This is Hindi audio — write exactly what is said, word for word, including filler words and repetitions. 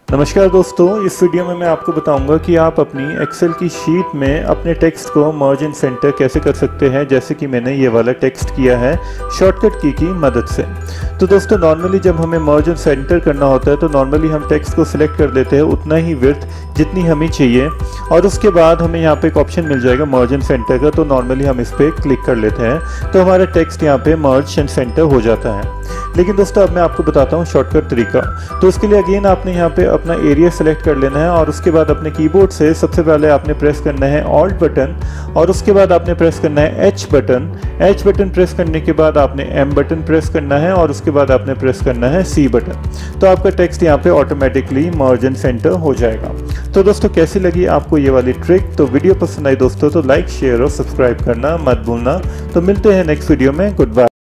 नमस्कार दोस्तों, इस वीडियो में मैं आपको बताऊंगा कि आप अपनी एक्सेल की शीट में अपने टेक्स्ट को मर्ज एंड सेंटर कैसे कर सकते हैं, जैसे कि मैंने ये वाला टेक्स्ट किया है शॉर्टकट की की मदद से। तो दोस्तों, नॉर्मली जब हमें मर्ज एंड सेंटर करना होता है तो नॉर्मली हम टेक्स्ट को सिलेक्ट कर देते हैं उतना ही विड्थ जितनी हमें चाहिए, और उसके बाद हमें यहाँ पे एक ऑप्शन मिल जाएगा मर्ज एंड सेंटर का। तो नॉर्मली हम इस पर क्लिक कर लेते हैं तो हमारा टेक्स्ट यहाँ पे मर्ज एंड सेंटर हो जाता है। लेकिन दोस्तों, अब मैं आपको बताता हूँ शॉर्टकट तरीका। तो उसके लिए अगेन आपने यहाँ पे अपना एरिया सेलेक्ट कर लेना है, और उसके बाद अपने कीबोर्ड से सबसे पहले आपने प्रेस करना है ऑल्ट बटन, और उसके बाद आपने प्रेस करना है H button. H button press करने के बाद आपने एम बटन प्रेस करना है, और उसके बाद आपने प्रेस करना है सी बटन। तो आपका टेक्स्ट यहाँ पे ऑटोमेटिकली मर्ज एंड सेंटर हो जाएगा। तो दोस्तों, कैसी लगी आपको ये वाली ट्रिक? तो वीडियो पसंद आई दोस्तों तो लाइक, शेयर और सब्सक्राइब करना मत भूलना। तो मिलते हैं नेक्स्ट वीडियो में। Good bye.